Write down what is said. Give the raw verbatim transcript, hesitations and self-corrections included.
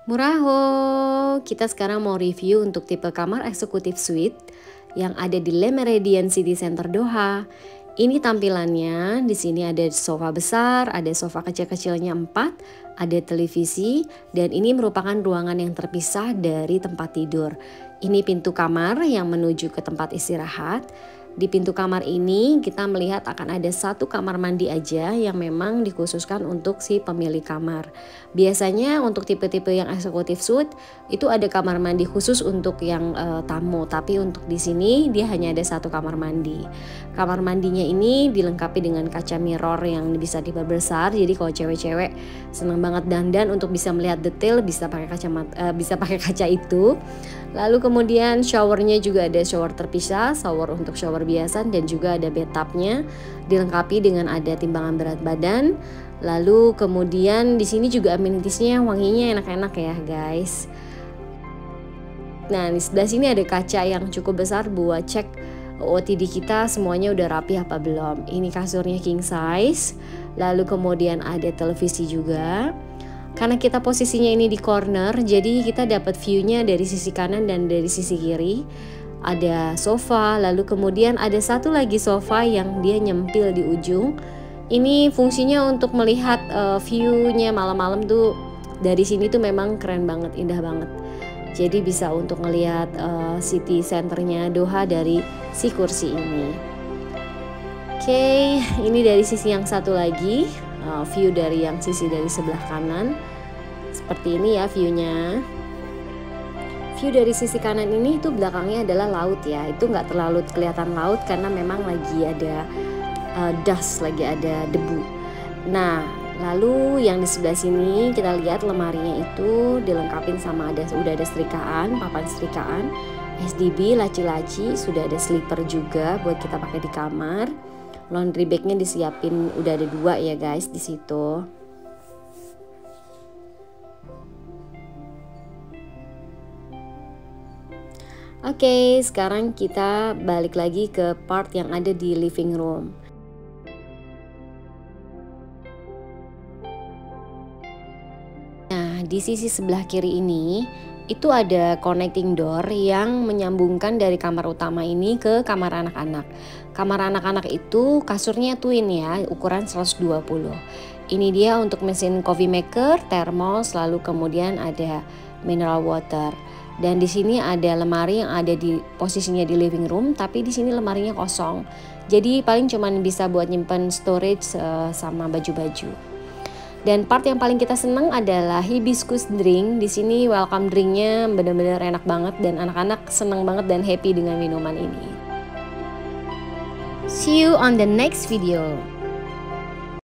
Muraho, kita sekarang mau review untuk tipe kamar eksekutif suite yang ada di Le Méridien City Center Doha. Ini tampilannya, di sini ada sofa besar, ada sofa kecil-kecilnya empat, ada televisi, dan ini merupakan ruangan yang terpisah dari tempat tidur. Ini pintu kamar yang menuju ke tempat istirahat. Di pintu kamar ini kita melihat akan ada satu kamar mandi aja yang memang dikhususkan untuk si pemilik kamar. Biasanya untuk tipe-tipe yang eksekutif suite itu ada kamar mandi khusus untuk yang uh, tamu, tapi untuk di sini dia hanya ada satu kamar mandi. Kamar mandinya ini dilengkapi dengan kaca mirror yang bisa diperbesar. Jadi kalau cewek-cewek senang banget dandan untuk bisa melihat detail bisa pakai kaca uh, bisa pakai kaca itu. Lalu kemudian showernya juga ada shower terpisah, shower untuk shower biasa, dan juga ada bathtubnya dilengkapi dengan ada timbangan berat badan. Lalu kemudian di sini juga amenitiesnya wanginya enak-enak ya guys. Nah di sebelah sini ada kaca yang cukup besar buat cek O T D kita semuanya udah rapi apa belum. Ini kasurnya king size. Lalu kemudian ada televisi juga. Karena kita posisinya ini di corner, jadi kita dapat view-nya dari sisi kanan dan dari sisi kiri. Ada sofa, lalu kemudian ada satu lagi sofa yang dia nyempil di ujung. Ini fungsinya untuk melihat uh, view-nya malam-malam tuh dari sini tuh memang keren banget, indah banget. Jadi bisa untuk ngelihat uh, city centernya Doha dari si kursi ini. Oke, okay, ini dari sisi yang satu lagi. Uh, view dari yang sisi dari sebelah kanan seperti ini ya viewnya. View dari sisi kanan ini itu belakangnya adalah laut ya, itu nggak terlalu kelihatan laut karena memang lagi ada uh, dust, lagi ada debu. Nah lalu yang di sebelah sini kita lihat lemarinya itu dilengkapi sama ada udah ada setrikaan, papan setrikaan, S D B, laci-laci, sudah ada slipper juga buat kita pakai di kamar. Laundry bagnya disiapin udah ada dua ya guys di situ. Oke, okay, sekarang kita balik lagi ke part yang ada di living room. Nah, di sisi sebelah kiri ini itu ada connecting door yang menyambungkan dari kamar utama ini ke kamar anak-anak. Kamar anak-anak itu kasurnya twin ya, ukuran seratus dua puluh. Ini dia untuk mesin coffee maker, termos, lalu kemudian ada mineral water. Dan di sini ada lemari yang ada di posisinya di living room, tapi di sini lemarinya kosong. Jadi paling cuman bisa buat nyimpen storage uh, sama baju-baju. Dan part yang paling kita senang adalah hibiscus drink. Di sini welcome drinknya benar-benar enak banget dan anak-anak senang banget dan happy dengan minuman ini. See you on the next video.